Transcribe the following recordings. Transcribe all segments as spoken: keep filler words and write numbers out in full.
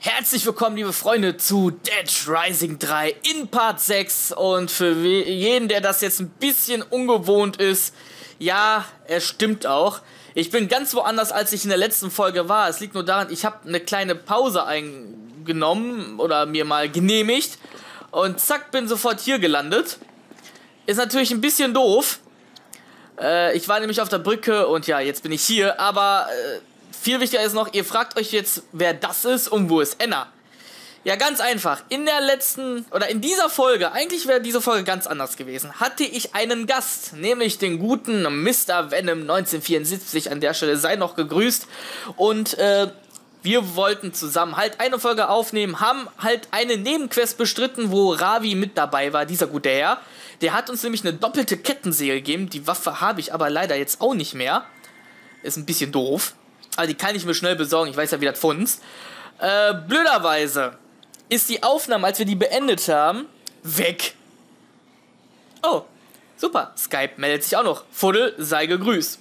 Herzlich willkommen, liebe Freunde, zu Dead Rising drei in Part sechs. Und für jeden, der das jetzt ein bisschen ungewohnt ist, ja, es stimmt auch. Ich bin ganz woanders, als ich in der letzten Folge war. Es liegt nur daran, ich habe eine kleine Pause eingenommen oder mir mal genehmigt. Und zack, bin sofort hier gelandet. Ist natürlich ein bisschen doof. Äh, ich war nämlich auf der Brücke und ja, jetzt bin ich hier. Aber äh, viel wichtiger ist noch, ihr fragt euch jetzt, wer das ist und wo ist Enna. Ja, ganz einfach. In der letzten, oder in dieser Folge, eigentlich wäre diese Folge ganz anders gewesen, hatte ich einen Gast, nämlich den guten Mister Venom neunzehnhundertvierundsiebzig. An der Stelle sei noch gegrüßt. Und äh, wir wollten zusammen halt eine Folge aufnehmen, haben halt eine Nebenquest bestritten, wo Ravi mit dabei war, dieser gute Herr. Der hat uns nämlich eine doppelte Kettensäge gegeben. Die Waffe habe ich aber leider jetzt auch nicht mehr. Ist ein bisschen doof. Aber die kann ich mir schnell besorgen. Ich weiß ja, wie das funzt. Äh, blöderweise ist die Aufnahme, als wir die beendet haben, weg. Oh, super. Skype meldet sich auch noch. Fuddel, sei gegrüßt.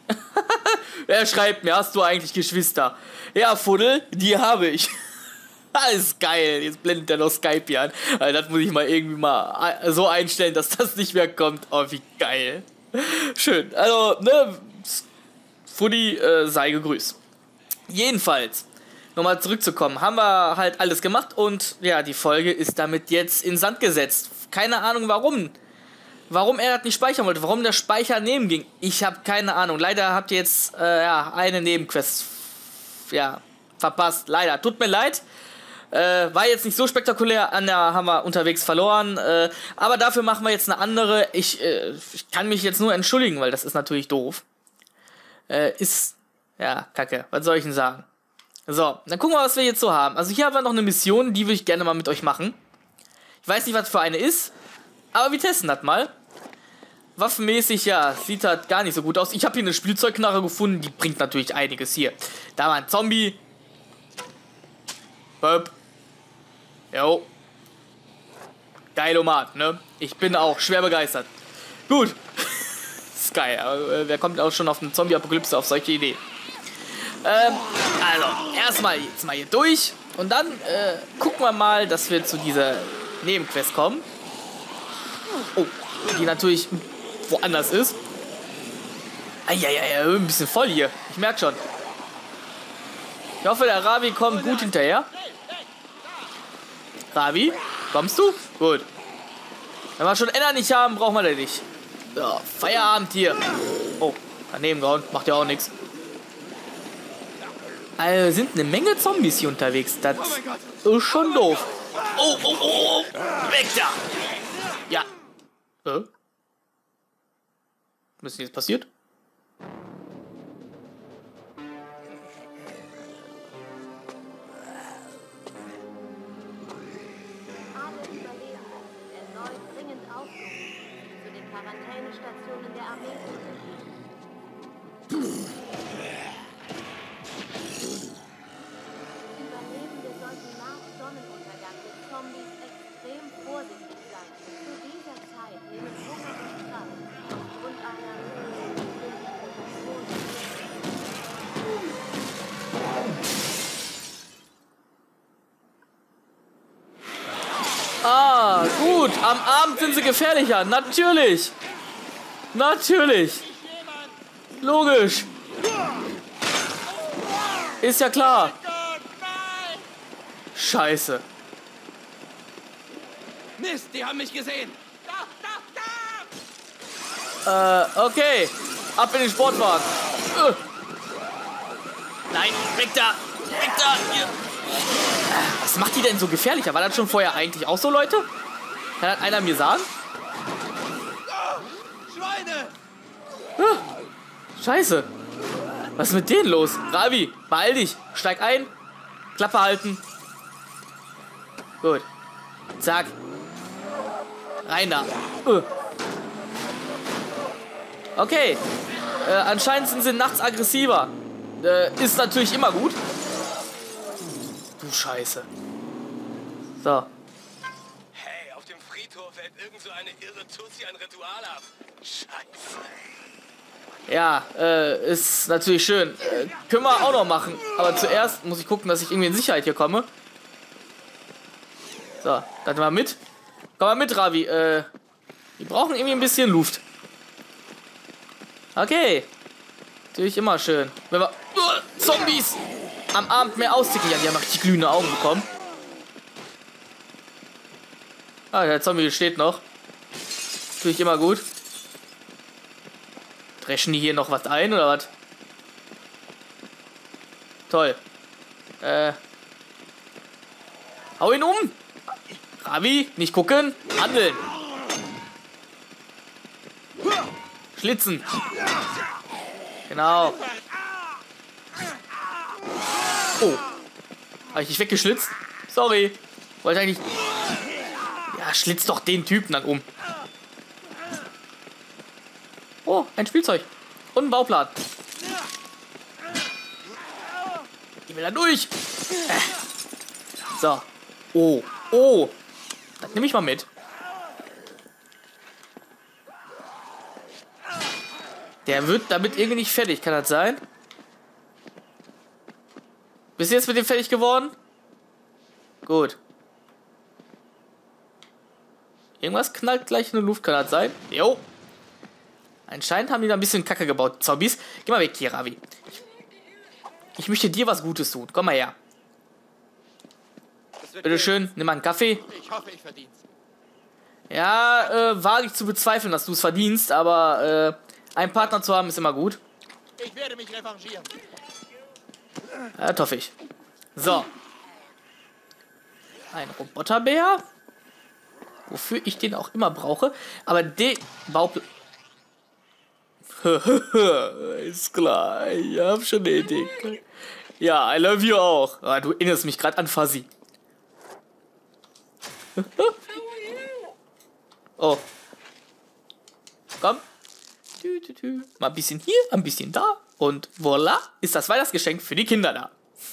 Er schreibt mir, hast du eigentlich Geschwister? Ja, Fuddel, die habe ich. Das ist geil. Jetzt blendet er noch Skype hier an. Also das muss ich mal irgendwie mal so einstellen, dass das nicht mehr kommt. Oh, wie geil. Schön. Also, ne, Fuddi, äh, sei gegrüßt. Jedenfalls, nochmal zurückzukommen, haben wir halt alles gemacht und ja, die Folge ist damit jetzt in Sand gesetzt. Keine Ahnung warum. Warum er das nicht speichern wollte, warum der Speicher neben ging. Ich habe keine Ahnung. Leider habt ihr jetzt äh, ja, eine Nebenquest ja, verpasst. Leider. Tut mir leid. Äh, war jetzt nicht so spektakulär. An der haben wir unterwegs verloren. Äh, aber dafür machen wir jetzt eine andere. Ich, äh, ich kann mich jetzt nur entschuldigen, weil das ist natürlich doof. Äh, ist, ja, kacke. Was soll ich denn sagen? So, dann gucken wir, was wir jetzt so haben. Also hier haben wir noch eine Mission, die würde ich gerne mal mit euch machen. Ich weiß nicht, was für eine ist, aber wir testen das mal. Waffenmäßig, ja, sieht halt gar nicht so gut aus. Ich habe hier eine Spielzeugknarre gefunden, die bringt natürlich einiges hier. Da war ein Zombie. Böp. Jo. Geilomat, ne? Ich bin auch schwer begeistert. Gut. Ist geil, aber äh, wer kommt auch schon auf eine Zombie-Apokalypse auf solche Ideen? Ähm, also, erstmal jetzt mal hier durch. Und dann äh, gucken wir mal, dass wir zu dieser Nebenquest kommen. Oh, die natürlich woanders ist. Eieiei, ein bisschen voll hier. Ich merke schon. Ich hoffe, der Ravi kommt gut hinterher. Ravi, kommst du? Gut. Wenn wir schon Enna nicht haben, brauchen wir den nicht. So, Feierabend hier. Oh, daneben gehauen. Macht ja auch nichts. Also sind eine Menge Zombies hier unterwegs. Das ist schon doof. Oh, oh, oh, oh. Weg da. Ja. Äh? Was ist denn jetzt passiert? Quarantänestationen der Armee. Überlebende sollten nach Sonnenuntergang mit Zombies extrem vorsichtig sein. Zu dieser Zeit nehmen Hunger und Kraft aufgrund einer Ah, gut. Am Abend sind sie gefährlicher. Natürlich. Natürlich. Logisch. Ist ja klar. Scheiße. Mist, die haben mich gesehen. Äh, okay. Ab in den Sportwagen. Äh. Nein, weg da. Weg da. Hier. Was macht die denn so gefährlicher? War das schon vorher eigentlich auch so, Leute? Kann das einer mir sagen? Schweine! Ah, Scheiße. Was ist mit denen los? Ravi, beeil dich. Steig ein. Klappe halten. Gut. Zack. Rein da. Uh. Okay. Äh, anscheinend sind sie nachts aggressiver. Äh, ist natürlich immer gut. Du Scheiße. So. Hey, auf dem Friedhof hält irgend so eine irre Tussi ein Ritual ab. Scheiße. Ja, äh, ist natürlich schön. Äh, können wir auch noch machen. Aber zuerst muss ich gucken, dass ich irgendwie in Sicherheit hier komme. So, dann mal mit. Komm mal mit, Ravi. Äh, wir brauchen irgendwie ein bisschen Luft. Okay. Natürlich immer schön. Wenn wir uh, Zombies am Abend mehr austicken. Ja, die haben richtig glühende Augen bekommen. Ah, der Zombie steht noch. Natürlich immer gut. Dreschen die hier noch was ein oder was? Toll. Äh. Hau ihn um! Ravi, nicht gucken, handeln! Schlitzen! Genau. Oh. Habe ich dich weggeschlitzt? Sorry. Wollte eigentlich... Ja, schlitz doch den Typen dann um. Oh, ein Spielzeug. Und ein Bauplan. Ich will da durch. So. Oh. Oh. Das nehme ich mal mit. Der wird damit irgendwie nicht fertig. Kann das sein? Bist du jetzt mit dem fertig geworden? Gut. Irgendwas knallt gleich in die Luft. Kann das sein? Jo. Anscheinend haben die da ein bisschen Kacke gebaut. Zombies. Geh mal weg hier, Ravi. Ich möchte dir was Gutes tun. Komm mal her. Bitte schön, nimm mal einen Kaffee. Ich hoffe, ich verdien's. Ja, äh, wage ich zu bezweifeln, dass du es verdienst, aber äh, einen Partner zu haben ist immer gut. Ich werde mich revanchieren. Ja, hoffe ich. So. Ein Roboterbär. Wofür ich den auch immer brauche. Aber den Bauplan... Ist klar, ich hab schon eine Idee. Ja, I love you auch. Ah, du erinnerst mich gerade an Fuzzy. Oh. Komm. Tü, tü, tü. Mal ein bisschen hier, ein bisschen da. Und voila, ist das Weihnachtsgeschenk für die Kinder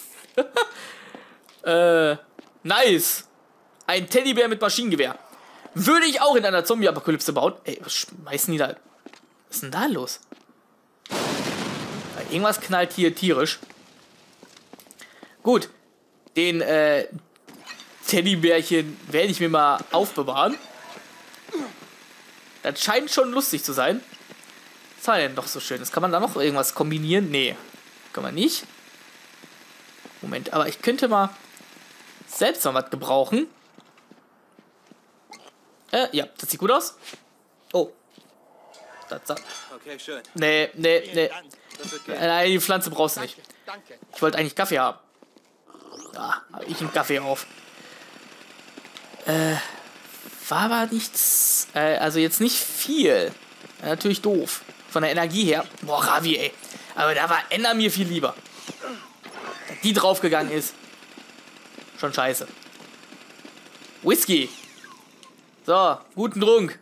da. äh, nice. Ein Teddybär mit Maschinengewehr. Würde ich auch in einer Zombie-Apokalypse bauen. Ey, was schmeißen die da? Was ist denn da los? Irgendwas knallt hier tierisch. Gut. Den äh, Teddybärchen werde ich mir mal aufbewahren. Das scheint schon lustig zu sein. Was war denn doch so schön? Kann man da noch irgendwas kombinieren? Nee. Kann man nicht. Moment, aber ich könnte mal selbst mal was gebrauchen. Äh, ja, das sieht gut aus. Oh. Das, Okay, schön. nee, nee, nee. Das wird gehen. Nein, die Pflanze brauchst du nicht. Danke. Ich wollte eigentlich Kaffee haben. Ja, habe ich einen Kaffee auf. Äh, war aber nichts. Äh, also jetzt nicht viel. Ja, natürlich doof. Von der Energie her. Boah, Ravi, ey. Aber da war Ender mir viel lieber. Dass die draufgegangen ist. Schon scheiße. Whisky. So, guten Trunk.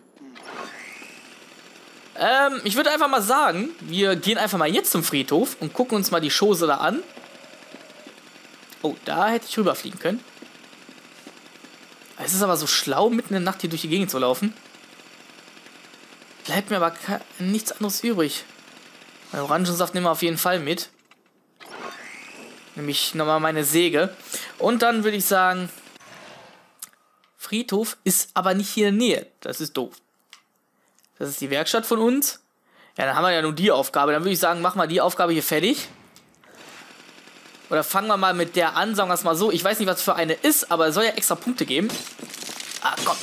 Ähm, ich würde einfach mal sagen, wir gehen einfach mal jetzt zum Friedhof und gucken uns mal die Chose da an. Oh, da hätte ich rüberfliegen können. Es ist aber so schlau, mitten in der Nacht hier durch die Gegend zu laufen. Bleibt mir aber nichts anderes übrig. Mein Orangensaft nehmen wir auf jeden Fall mit. Nämlich nochmal meine Säge. Und dann würde ich sagen, Friedhof ist aber nicht hier in der Nähe. Das ist doof. Das ist die Werkstatt von uns. Ja, dann haben wir ja nur die Aufgabe. Dann würde ich sagen, machen wir die Aufgabe hier fertig. Oder fangen wir mal mit der an, sagen wir es mal so. Ich weiß nicht, was für eine ist, aber es soll ja extra Punkte geben. Ah, komm.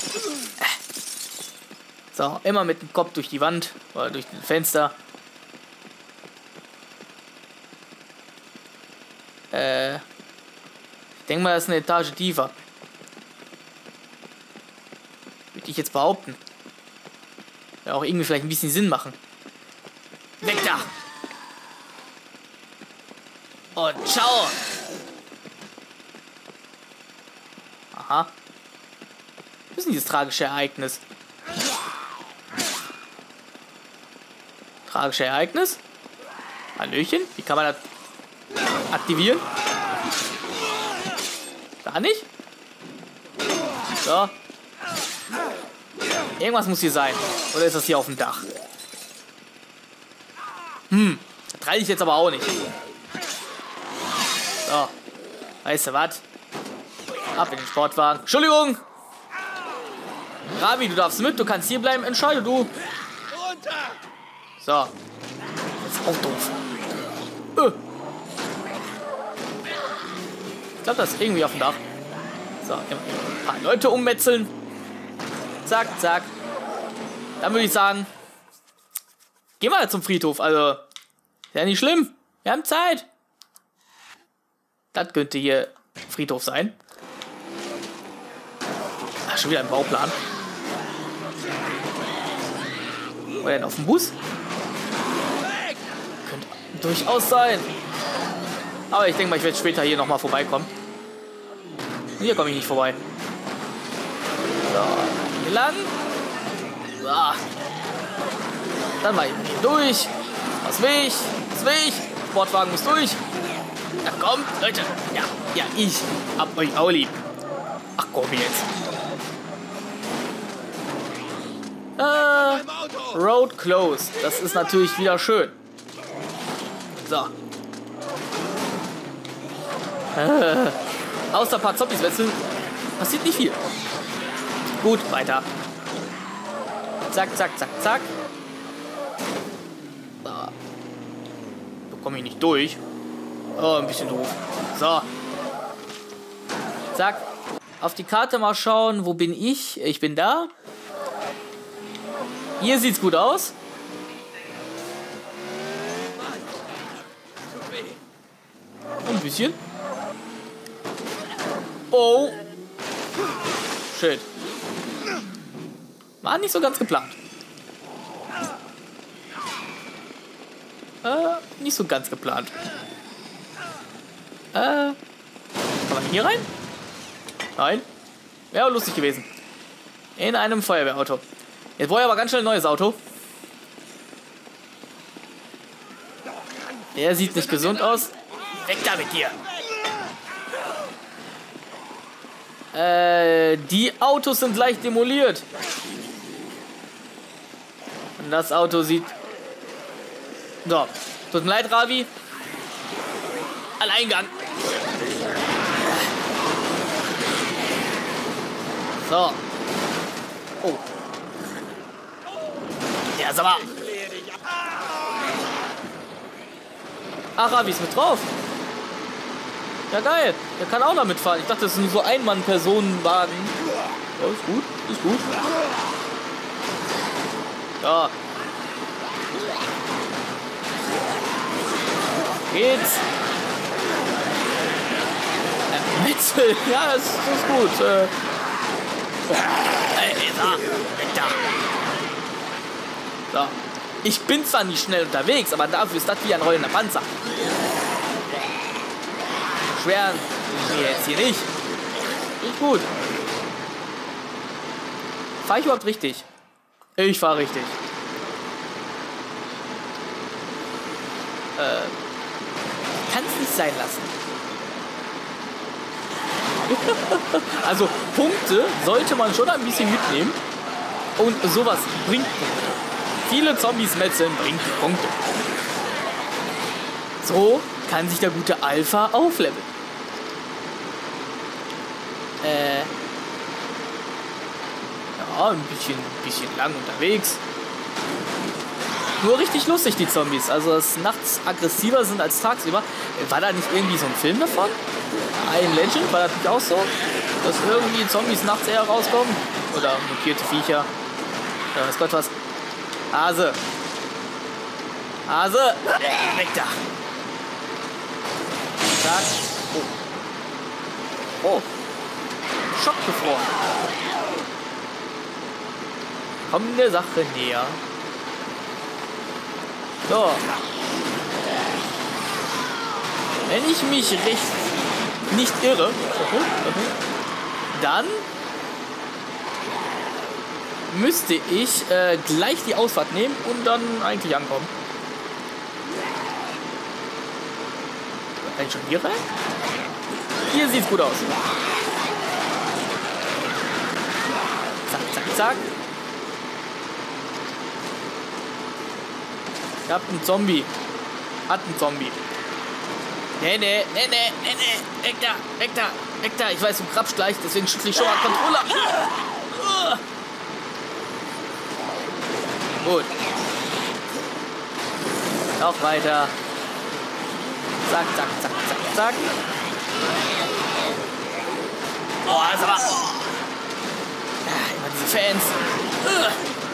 So, immer mit dem Kopf durch die Wand oder durch das Fenster. Äh, ich denke mal, das ist eine Etage tiefer. Würde ich jetzt behaupten. Ja, auch irgendwie vielleicht ein bisschen Sinn machen. Weg da! Und ciao! Aha. Was ist denn dieses tragische Ereignis? Tragische Ereignis? Hallöchen? Wie kann man das aktivieren? Gar nicht? So. Irgendwas muss hier sein. Oder ist das hier auf dem Dach? Hm. Das reiche ich jetzt aber auch nicht. So. Weißt du was? Ab in den Sportwagen. Entschuldigung. Ravi, du darfst mit, du kannst hier bleiben. Entscheide du. Runter! So. Das ist auch doof. Äh. Ich glaube, das ist irgendwie auf dem Dach. So, ein paar Leute ummetzeln. Zack, zack. Dann würde ich sagen, gehen wir zum Friedhof. Also, ist ja nicht schlimm. Wir haben Zeit. Das könnte hier Friedhof sein. Ach, schon wieder ein Bauplan. Oder denn auf dem Bus? Könnte durchaus sein. Aber ich denke mal, ich werde später hier nochmal vorbeikommen. Hier komme ich nicht vorbei. So, hier lang. So. Dann mal hier durch. Was will ich? Was will ich? Sportwagen muss durch. Ja, kommt, Leute. Ja, ja, ich hab euch auch lieb. Ach komm jetzt. Äh, Road closed. Das ist natürlich wieder schön. So. Äh, außer ein paar Zombies wechseln passiert nicht viel. Gut, weiter. Zack, zack, zack, zack. So. Da komme ich nicht durch. Oh, ein bisschen doof. So. Zack. Auf die Karte mal schauen. Wo bin ich? Ich bin da. Hier sieht's gut aus. Ein bisschen. Oh. Shit. War nicht so ganz geplant. Äh, nicht so ganz geplant. Äh, kann man hier rein? Nein. Wäre lustig gewesen. In einem Feuerwehrauto. Jetzt brauche ich aber ganz schnell ein neues Auto. Der sieht nicht gesund aus. Weg da mit dir. Äh, die Autos sind leicht demoliert. Und das Auto sieht... So, tut mir leid, Ravi. Alleingang. So. Oh. Ja, sag mal. Ach, Ravi ist mit drauf. Ja, geil. Der kann auch da mitfahren. Ich dachte, das ist nur so ein Mann-Personenwagen. Ja, ist gut. Ist gut. Ja. Geht's. Äh, Metzel. Ja, das, das ist gut. Äh. Hey, da. Da. So. Ich bin zwar nicht schnell unterwegs, aber dafür ist das wie ein rollender Panzer. Schwer nee, jetzt hier nicht. Nicht gut. Fahre ich überhaupt richtig? Ich fahre richtig. Äh. Kann es nicht sein lassen. Also Punkte sollte man schon ein bisschen mitnehmen. Und sowas bringt Punkte. Viele Zombies metzeln bringt die Punkte. So kann sich der gute Alpha aufleveln. Äh. Ja, ein bisschen, ein bisschen lang unterwegs. Nur richtig lustig, die Zombies. Also, dass nachts aggressiver sind als tagsüber. War da nicht irgendwie so ein Film davon? Ein Legend? War das nicht auch so? Dass irgendwie Zombies nachts eher rauskommen? Oder mutierte Viecher? Ja, weiß Gott was. Hase. Hase. Weg da. Zack. Oh. Oh. Schockgefroren. Komm der Sache näher. So. Wenn ich mich recht nicht irre, dann müsste ich äh, gleich die Ausfahrt nehmen und dann eigentlich ankommen. Kann ich schon hier rein? Hier sieht's gut aus. Zack, zack, zack. Ich hab einen Zombie. Hat einen Zombie. Nee, nee, nee, nee, nee, nee. Weg da, weg da, weg da. Ich weiß, du krabst gleich, deswegen schüttle ich schon mal Controller. Gut. Noch weiter. Zack, zack, zack, zack, zack. Oh, das ist aber... Ja, immer diese Fans. Ugh.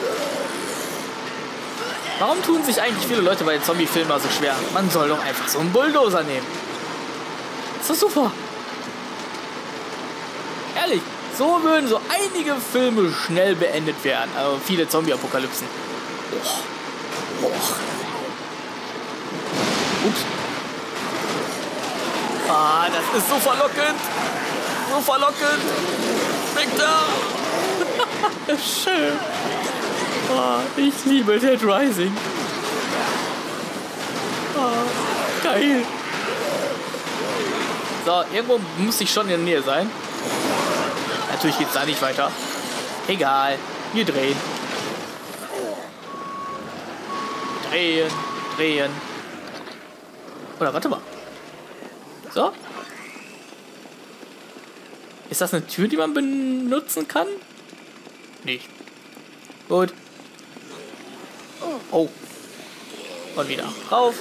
Warum tun sich eigentlich viele Leute bei den Zombie-Filmen so schwer? Man soll doch einfach so einen Bulldozer nehmen. Ist doch super. Ehrlich, so würden so einige Filme schnell beendet werden. Also viele Zombie-Apokalypsen. Oh. Oh. Ups. Ah, das ist so verlockend. So verlockend. Weg da. Schön. Oh, ich liebe Dead Rising. Oh, geil. So, irgendwo muss ich schon in der Nähe sein. Natürlich geht's da nicht weiter. Egal. Wir drehen. Drehen. Drehen. Oder warte mal. So. Ist das eine Tür, die man benutzen kann? Nicht. Gut. Oh. Und wieder rauf.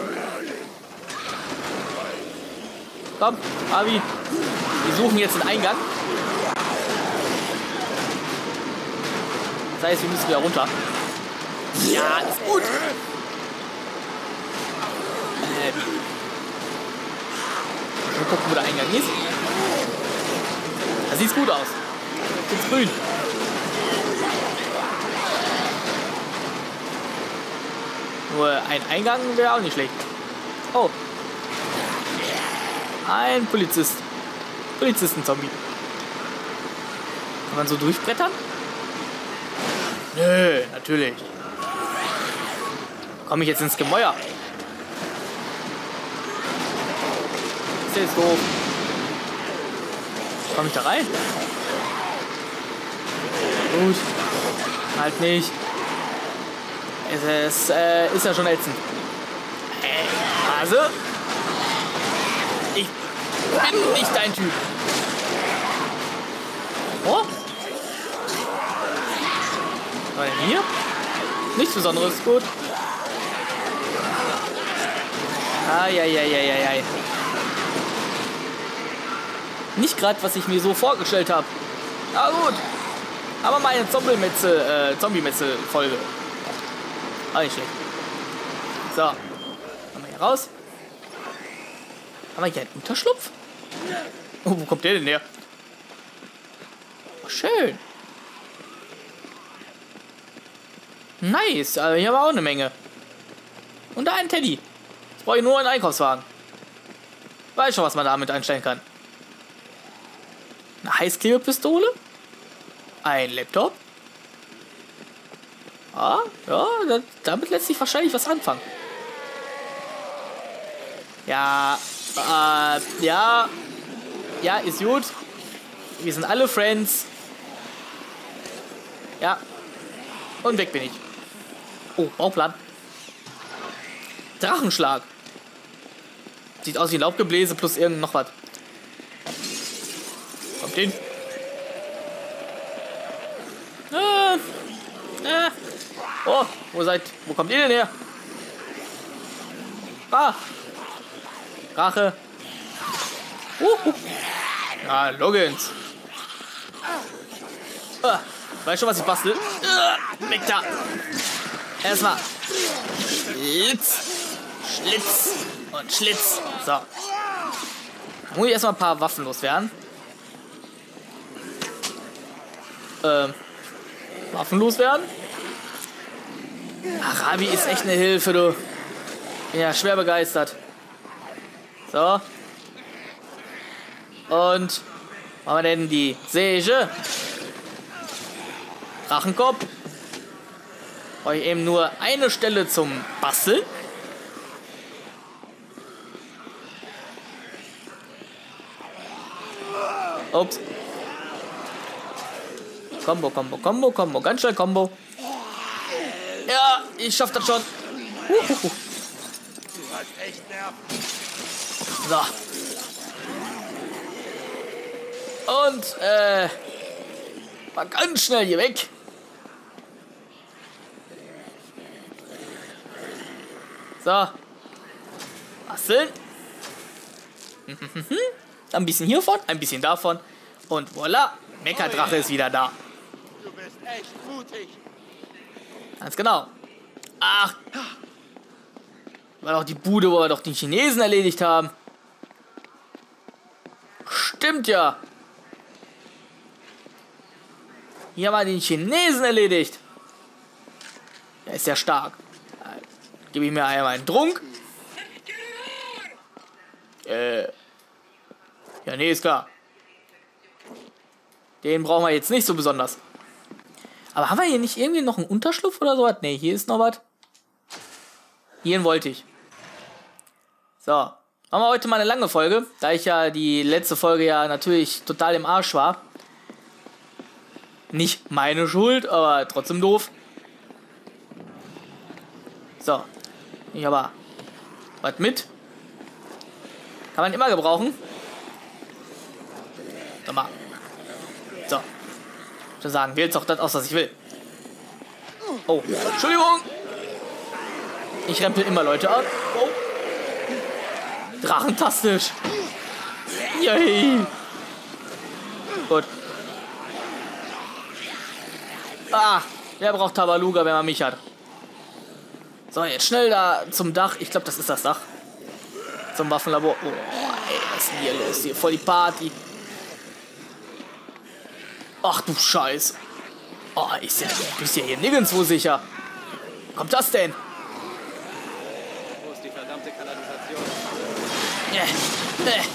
Komm, Abi. Wir suchen jetzt den Eingang. Das heißt, wir müssen wieder runter. Ja, ist gut. Ähm. Mal gucken, wo der Eingang ist. Da sieht's gut aus. Jetzt grün. Nur ein Eingang wäre auch nicht schlecht. Oh. Ein Polizist. Polizisten-Zombie. Kann man so durchbrettern? Nö, natürlich. Komme ich jetzt ins Gemäuer? Ist jetzt doof. Komme ich da rein? Gut. Halt nicht. Es ist, äh, ist ja schon ätzend. Äh, also. Ich bin nicht dein Typ. Oh? Was war denn hier? Nichts Besonderes, gut. Eieieiei. Nicht gerade, was ich mir so vorgestellt habe. Aber gut. Aber meine Zombie-Metzel, äh, Zombie-Metzel-Folge. Auch nicht schlecht. So. Haben wir hier raus. Haben wir hier einen Unterschlupf? Oh, wo kommt der denn her? Oh, schön. Nice. Also hier haben wir auch eine Menge. Und da ein Teddy. Jetzt brauche ich nur einen Einkaufswagen. Weiß schon, was man damit einstellen kann. Eine Heißklebepistole. Ein Laptop. Ah, ja, das, damit lässt sich wahrscheinlich was anfangen. Ja, äh, ja, ja, ist gut. Wir sind alle Friends. Ja, und weg bin ich. Oh, Bauplan. Drachenschlag. Sieht aus wie ein Laubgebläse plus irgend noch was. Kommt hin. Äh, äh. Oh, wo seid, wo kommt ihr denn her? Ah. Rache. Uh. Ah, Loggins. Ah. Weißt du, was ich bastel? Ah. Weg da. Erstmal. Schlitz. Schlitz. Und Schlitz. So. Dann muss ich erstmal ein paar Waffen loswerden. Ähm. Waffen loswerden? Arabi ist echt eine Hilfe, du. Bin ja schwer begeistert. So. Und machen wir denn die Säge? Drachenkopf. Brauche ich eben nur eine Stelle zum Basteln. Ups. Combo, Combo, Combo, Combo. Ganz schnell Combo. Ja, ich schaff das schon. Uhuhu. So. Und, äh, mal ganz schnell hier weg. So. Basteln. Ein bisschen hiervon, ein bisschen davon. Und voilà, Mecha-Drache ist wieder da. Du bist echt mutig. Ganz genau. Ach. War doch die Bude, wo wir doch den Chinesen erledigt haben. Stimmt ja. Hier haben wir den Chinesen erledigt. Der ist ja stark. Gebe ich mir einmal einen Trunk. Äh. Ja, nee, ist klar. Den brauchen wir jetzt nicht so besonders. Aber haben wir hier nicht irgendwie noch einen Unterschlupf oder sowas? Ne, hier ist noch was. Hierhin wollte ich. So. Machen wir heute mal eine lange Folge. Da ich ja die letzte Folge ja natürlich total im Arsch war. Nicht meine Schuld, aber trotzdem doof. So. Ich aber was mit. Kann man immer gebrauchen. Sag mal. So. Ich würde sagen, wählt doch das aus, was ich will. Oh, Entschuldigung. Ich rempel immer Leute an. Oh. Drachentastisch. Yay. Gut. Ah, wer braucht Tabaluga, wenn man mich hat? So, jetzt schnell da zum Dach. Ich glaube, das ist das Dach. Zum Waffenlabor. Oh, ey, was ist denn hier los? Hier voll die Party. Ach du Scheiße. Oh, ist ja, du bist ja hier nirgendwo sicher. Kommt das denn? Wo ist die verdammte Kanalisation? Äh, äh.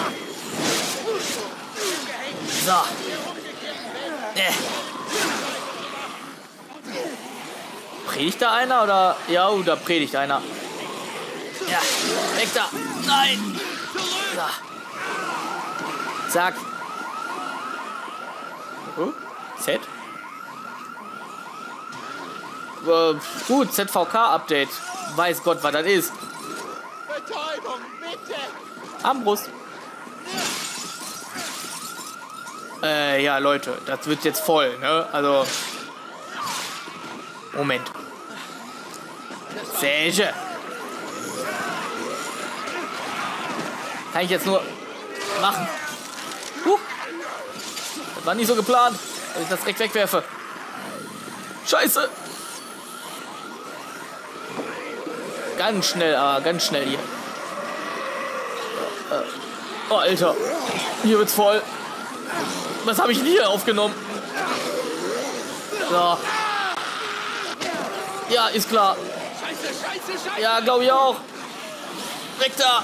So. Äh. Predigt da einer oder? Ja, oh, da predigt einer. Ja, weg da. Nein. So. Zack. Oh, Z. Äh, gut, Z V K-Update. Weiß Gott, was das ist. Betäubung, bitte! Armbrust. Äh, ja, Leute, das wird jetzt voll, ne? Also. Moment. Säge. Kann ich jetzt nur machen. Huh. Das war nicht so geplant, dass ich das direkt wegwerfe. Scheiße. Ganz schnell, aber ganz schnell hier. Oh, Alter. Hier wird's voll. Was habe ich denn hier aufgenommen? So. Ja, ist klar. Scheiße, scheiße, scheiße! Ja, glaube ich auch. Weg da.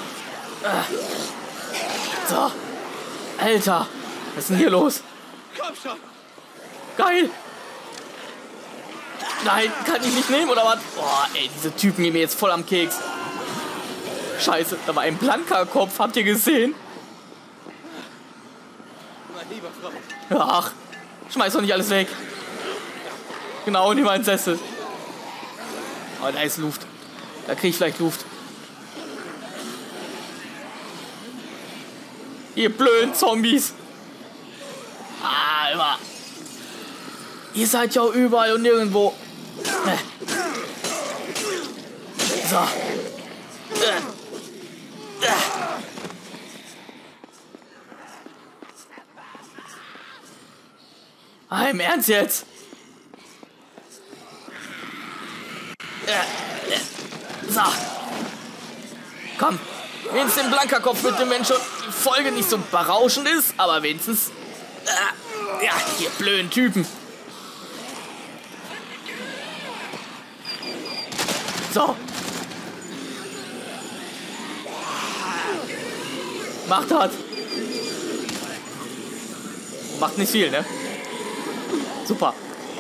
So. Alter. Was ist denn hier los? Komm schon! Geil. Nein, kann ich nicht nehmen, oder was? Boah, ey, diese Typen gehen mir jetzt voll am Keks. Scheiße, da war ein blanker Kopf. Habt ihr gesehen? Mein lieber Freund. Ach, schmeiß doch nicht alles weg. Genau, nimm einen Sessel. Oh, da ist Luft. Da krieg ich vielleicht Luft. Ihr blöden Zombies. Ah, immer. Ihr seid ja überall und nirgendwo. So. Ah, im Ernst jetzt? So. Komm. Wenigstens den Blankerkopf mit dem Menschen die Folge nicht so berauschend ist, aber wenigstens. Äh, ja, ihr blöden Typen. So. Macht das. Macht nicht viel, ne? Super.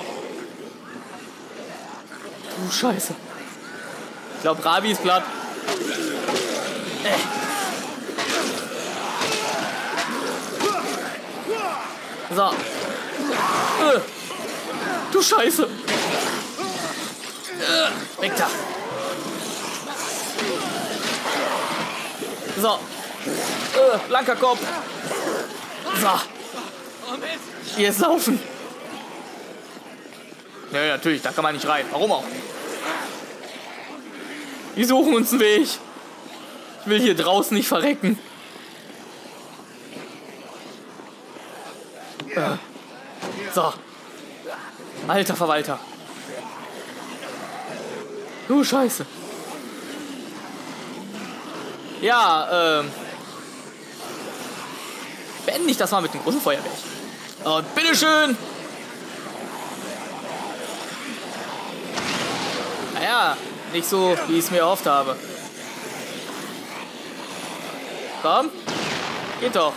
Du Scheiße. Ich glaube, Rabi ist platt. Äh. So. Äh. Du Scheiße. Äh. Weg da. So. Äh. Blanker Kopf. So. Hier ist Laufen. Ja, natürlich, da kann man nicht rein. Warum auch? Die suchen uns einen Weg. Ich will hier draußen nicht verrecken. Äh. So. Alter Verwalter. Du Scheiße. Ja, ähm. Beende ich das mal mit dem großen Feuerwerk. Und bitteschön. Naja, nicht so, wie ich es mir erhofft habe. Komm. Geht doch.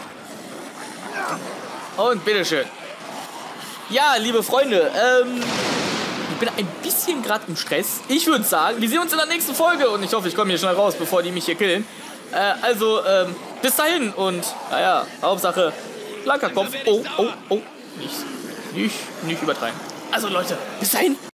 Und bitteschön. Ja, liebe Freunde, ähm, ich bin ein bisschen gerade im Stress. Ich würde sagen, wir sehen uns in der nächsten Folge. Und ich hoffe, ich komme hier schnell raus, bevor die mich hier killen. Äh, also, ähm, bis dahin. Und, naja, Hauptsache, blanker Kopf. Oh, oh, oh. Nicht, nicht, nicht übertreiben. Also, Leute, bis dahin.